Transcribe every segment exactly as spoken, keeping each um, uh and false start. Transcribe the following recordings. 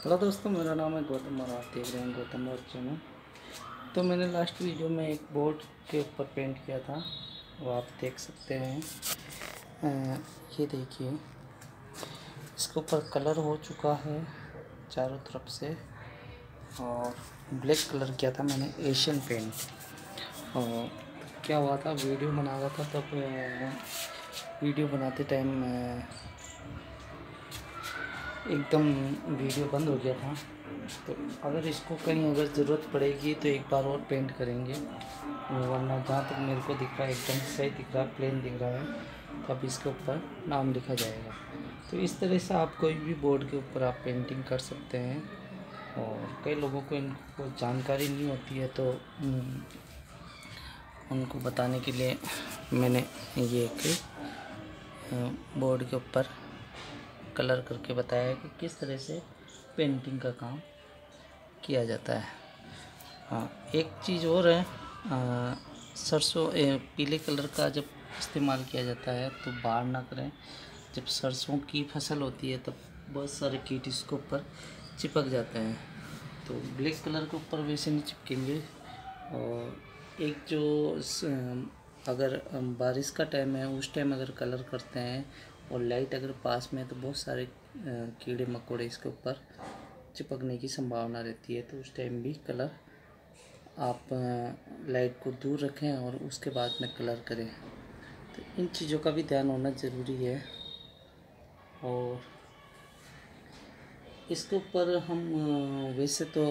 Hello दोस्तों, मेरा नाम है गौतम और आप देख रहे हैं गौतम और चैनल। तो मैंने लास्ट वीडियो में एक बोर्ड के ऊपर पेंट किया था, वो आप देख सकते हैं। अ, ये देखिए, इसके ऊपर कलर हो चुका है चारों तरफ से, और ब्लैक कलर किया था मैंने एशियन पेंट। और क्या हुआ था, वीडियो बना रहा था तब वीडियो बनाते टाइम एकदम वीडियो बंद हो गया था। तो अगर इसको कहीं अगर ज़रूरत पड़ेगी तो एक बार और पेंट करेंगे, वरना जहाँ तक मेरे को दिख रहा है एकदम सही दिख रहा है, प्लेन दिख रहा है, तब इसके ऊपर नाम लिखा जाएगा। तो इस तरह से आप कोई भी बोर्ड के ऊपर आप पेंटिंग कर सकते हैं। और कई लोगों को इनको जानकारी नहीं होती है, तो उनको बताने के लिए मैंने ये एक बोर्ड के ऊपर कलर करके बताया है कि किस तरह से पेंटिंग का काम किया जाता है। हाँ, एक चीज़ और है, आ, सरसों पीले कलर का जब इस्तेमाल किया जाता है तो बाहर ना करें। जब सरसों की फसल होती है तब बहुत सारे कीट इसके ऊपर चिपक जाते हैं, तो ब्लैक कलर के ऊपर वैसे नहीं चिपकेंगे। और एक जो अगर बारिश का टाइम है उस टाइम अगर कलर करते हैं और लाइट अगर पास में है तो बहुत सारे कीड़े मकोड़े इसके ऊपर चिपकने की संभावना रहती है। तो उस टाइम भी कलर आप लाइट को दूर रखें और उसके बाद में कलर करें। तो इन चीज़ों का भी ध्यान होना ज़रूरी है। और इसके ऊपर हम वैसे तो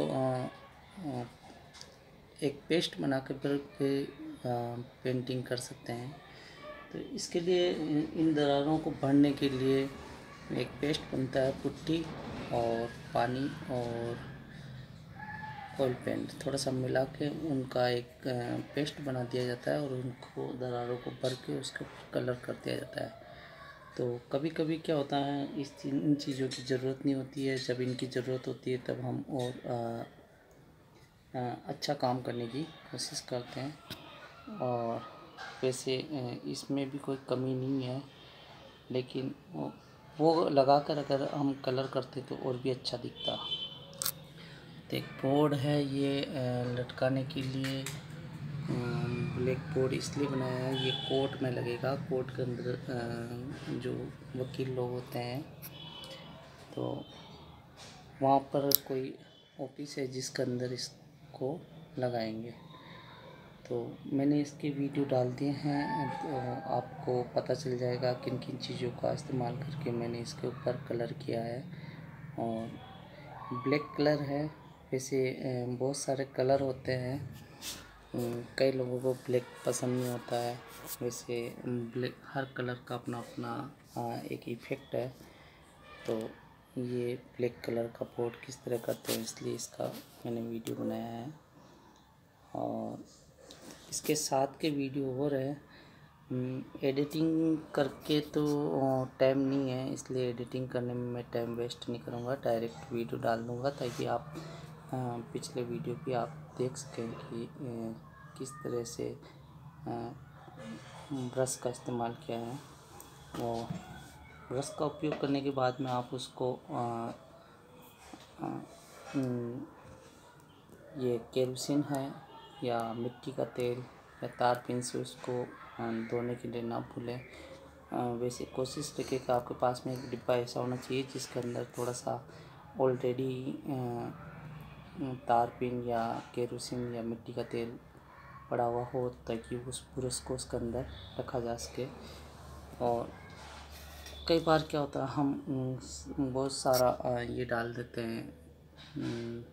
एक पेस्ट बना कर पे पेंटिंग कर सकते हैं। तो इसके लिए इन दरारों को भरने के लिए एक पेस्ट बनता है, पुट्टी और पानी और ऑयल पेंट थोड़ा सा मिला के उनका एक पेस्ट बना दिया जाता है, और उनको दरारों को भर के उसके ऊपर कलर कर दिया जाता है। तो कभी कभी क्या होता है, इस इन चीज़ों की ज़रूरत नहीं होती है, जब इनकी ज़रूरत होती है तब हम और आ, आ, अच्छा काम करने की कोशिश करते हैं। और वैसे इसमें भी कोई कमी नहीं है, लेकिन वो लगा कर अगर हम कलर करते तो और भी अच्छा दिखता। तो एक बोर्ड है ये लटकाने के लिए, ब्लैक बोर्ड इसलिए बनाया है, ये कोर्ट में लगेगा। कोर्ट के अंदर जो वकील लोग होते हैं तो वहाँ पर कोई ऑफिस है जिसके अंदर इसको लगाएंगे। तो मैंने इसके वीडियो डाल दिए हैं, तो आपको पता चल जाएगा किन किन चीज़ों का इस्तेमाल करके मैंने इसके ऊपर कलर किया है। और ब्लैक कलर है, वैसे बहुत सारे कलर होते हैं, कई लोगों को ब्लैक पसंद नहीं होता है। वैसे ब्लैक हर कलर का अपना अपना एक इफ़ेक्ट है। तो ये ब्लैक कलर का बोर्ड किस तरह करते हैं, इसलिए इसका मैंने वीडियो बनाया है। और इसके साथ के वीडियो हो रहे हैं, एडिटिंग करके तो टाइम नहीं है, इसलिए एडिटिंग करने में मैं टाइम वेस्ट नहीं करूँगा, डायरेक्ट वीडियो डाल दूँगा ताकि आप पिछले वीडियो भी आप देख सकें कि किस तरह से ब्रश का इस्तेमाल किया है। और ब्रश का उपयोग करने के बाद में आप उसको आ, आ, ये केरोसिन है या मिट्टी का तेल या तार पिन से उसको धोने के लिए ना भूलें। वैसे कोशिश रखें कि आपके पास में एक डिब्बा ऐसा होना चाहिए जिसके अंदर थोड़ा सा ऑलरेडी तार पिन या केरोसिन या मिट्टी का तेल पड़ा हुआ हो, ताकि उस ब्रश को उसके अंदर रखा जा सके। और कई बार क्या होता है, हम बहुत सारा ये डाल देते हैं,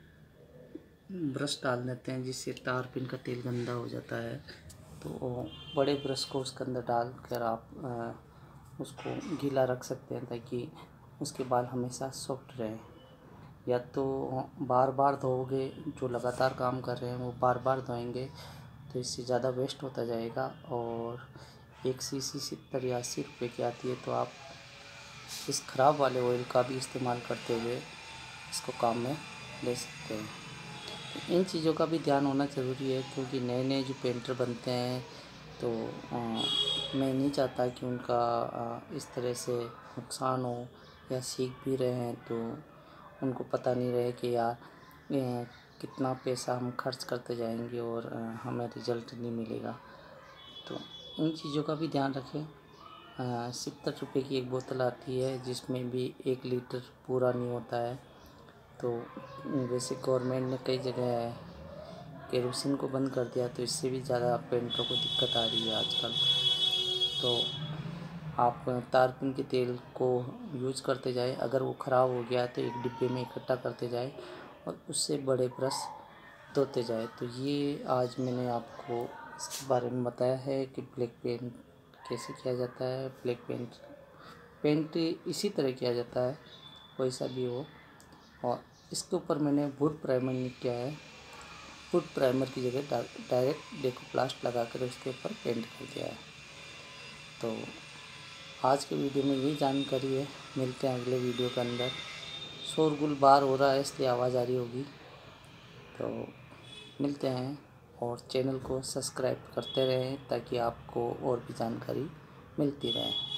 ब्रश डाल देते हैं जिससे तार पिन का तेल गंदा हो जाता है। तो बड़े ब्रश को उसके अंदर डाल कर आप उसको गीला रख सकते हैं ताकि उसके बाल हमेशा सॉफ्ट रहें। या तो बार बार धोओगे, जो लगातार काम कर रहे हैं वो बार बार धोएंगे तो इससे ज़्यादा वेस्ट होता जाएगा। और एक शीशी सत्तर या अस्सी रुपये की आती है, तो आप इस ख़राब वाले ऑयल का भी इस्तेमाल करते हुए इसको काम में ले सकते हैं। इन चीज़ों का भी ध्यान होना ज़रूरी है, क्योंकि नए नए जो पेंटर बनते हैं तो आ, मैं नहीं चाहता कि उनका आ, इस तरह से नुकसान हो, या सीख भी रहे हैं तो उनको पता नहीं रहे कि यार ए, कितना पैसा हम खर्च करते जाएंगे और हमें रिज़ल्ट नहीं मिलेगा। तो इन चीज़ों का भी ध्यान रखें। सत्तर रुपये की एक बोतल आती है जिसमें भी एक लीटर पूरा नहीं होता है। तो वैसे गवर्नमेंट ने कई जगह केरोसिन को बंद कर दिया, तो इससे भी ज़्यादा पेंटरों को दिक्कत आ रही है आजकल। तो आप तारपीन के तेल को यूज़ करते जाए, अगर वो ख़राब हो गया तो एक डिब्बे में इकट्ठा करते जाए और उससे बड़े ब्रश धोते जाए। तो ये आज मैंने आपको इसके बारे में बताया है कि ब्लैक पेंट कैसे किया जाता है। ब्लैक पेंट पेंट इसी तरह किया जाता है, कोई सा भी हो। और इसके ऊपर मैंने वुड प्राइमर नहीं किया है, वुड प्राइमर की जगह डायरेक्ट डेकोप्लास्ट लगा कर उसके ऊपर पेंट कर दिया है। तो आज के वीडियो में यही जानकारी है। मिलते हैं अगले वीडियो के अंदर। शोरगुल बाहर हो रहा है इसलिए आवाज़ आ रही होगी। तो मिलते हैं और चैनल को सब्सक्राइब करते रहें ताकि आपको और भी जानकारी मिलती रहे।